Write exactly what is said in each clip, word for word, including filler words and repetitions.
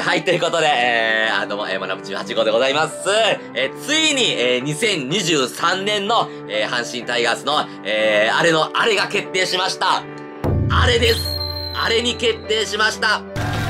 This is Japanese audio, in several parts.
はい、ということで、えー、あ、どうも、えー、まなぶじゅうはち号でございます。えー、ついに、えー、にせんにじゅうさんねんの、えー、阪神タイガースの、えー、あれの、あれが決定しました。あれです。あれに決定しました。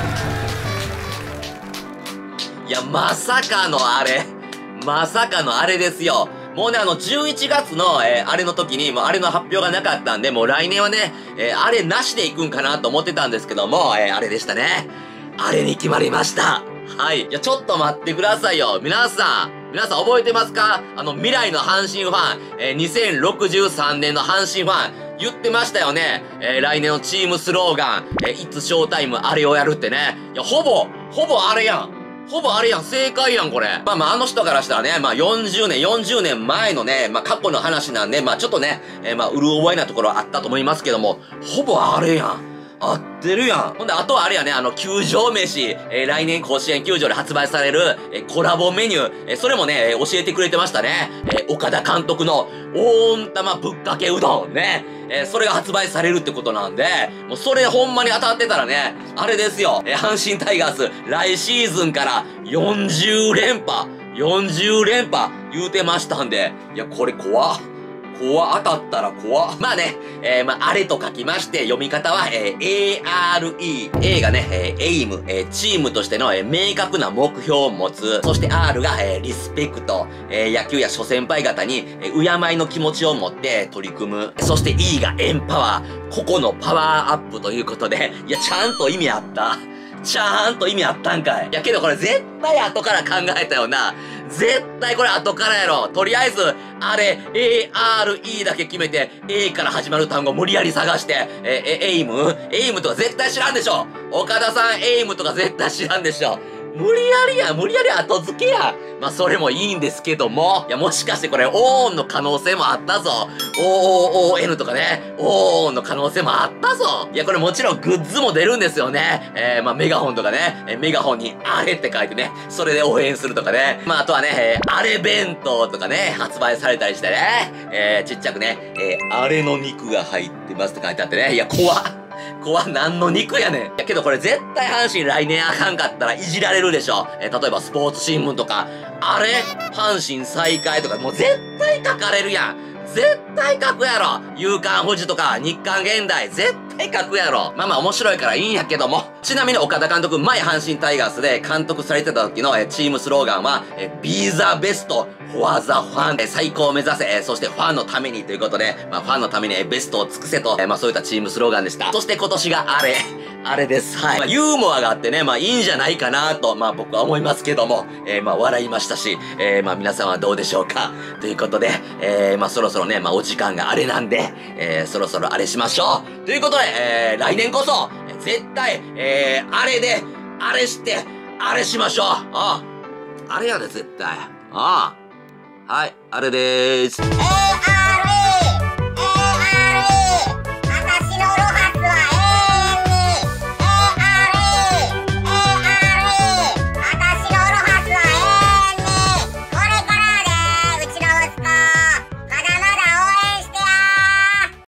いや、まさかのあれ。まさかのあれですよ。もうね、あの、じゅういちがつの、えー、あれの時に、もうあれの発表がなかったんで、もう来年はね、えー、あれなしで行くんかなと思ってたんですけども、えー、あれでしたね。あれに決まりました。はい。いや、ちょっと待ってくださいよ。皆さん、皆さん覚えてますか？あの、未来の阪神ファン、えー、にせんろくじゅうさんねんの阪神ファン、言ってましたよね。えー、来年のチームスローガン、えー、いつショータイムあれをやるってね。いや、ほぼ、ほぼあれやん。ほぼあれやん、正解やん、これ。まあまあ、あの人からしたらね、まあよんじゅうねん、よんじゅうねんまえのね、まあ過去の話なんで、まあちょっとね、えー、まあ、うる覚えなところはあったと思いますけども、ほぼあれやん。合ってるやん。ほんで、あとはあれやね、あの、球場飯、えー、来年甲子園球場で発売される、えー、コラボメニュー、えー、それもね、えー、教えてくれてましたね。えー、岡田監督の、大温玉ぶっかけうどんね。えー、それが発売されるってことなんで、もうそれほんまに当たってたらね、あれですよ、えー、阪神タイガース、来シーズンからよんじゅうれんぱ、よんじゅうれんぱ言うてましたんで、いや、これ怖っ。怖、当たったら怖。まあね、えー、まあ、あれと書きまして、読み方は、えー、エーアールイー。A がね、えー、エイム、えー、チームとしての、えー、明確な目標を持つ。そして R が、えー、リスペクト。えー、野球や諸先輩方に、えー、敬いの気持ちを持って取り組む。そして E がエンパワー。個々のパワーアップということで、いや、ちゃんと意味あった。ちゃんと意味あったんかい。いやけどこれ絶対後から考えたよな。絶対これ後からやろ。とりあえず、あれ、エーアールイー だけ決めて、A から始まる単語無理やり探して、え、え、エイムエイムとか絶対知らんでしょ。岡田さんエイムとか絶対知らんでしょ。無理やりや、無理やり後付けや。まあ、それもいいんですけども。いや、もしかしてこれ、オーオンの可能性もあったぞ。オーオーオーエヌ とかね、オーオンの可能性もあったぞ。いや、これもちろんグッズも出るんですよね。えー、まあ、メガホンとかね、えー、メガホンにあれって書いてね、それで応援するとかね。まあ、あとはね、えー、あれ弁当とかね、発売されたりしてね。えー、ちっちゃくね、えー、あれの肉が入ってますって書いてあってね。いや、怖っ。怖何の肉やねん。いやけどこれ絶対阪神来年あかんかったらいじられるでしょ。えー、例えばスポーツ新聞とか、あれ阪神再開とかもう絶対書かれるやん。絶対書くやろ。夕刊富士とか日刊現代絶対書くやろ。まあまあ面白いからいいんやけども。ちなみに岡田監督、前阪神タイガースで監督されてた時のえチームスローガンは、え Be the best for the fan。最高を目指せ。えそしてファンのためにということで、まあファンのためにえベストを尽くせと、えまあそういったチームスローガンでした。そして今年があれ。あれです。はい。まあ、ユーモアがあってね、まあいいんじゃないかなと、まあ僕は思いますけども、えー、まあ笑いましたし、えー、まあ皆さんはどうでしょうか。ということで、えー、まあそろそろね、まあお時間があれなんで、えー、そろそろあれしましょう。ということで、えー、来年こそ、絶対、えー、あれで、あれして、あれしましょう。ああ。あれやで、絶対。ああ。はい、あれでーす。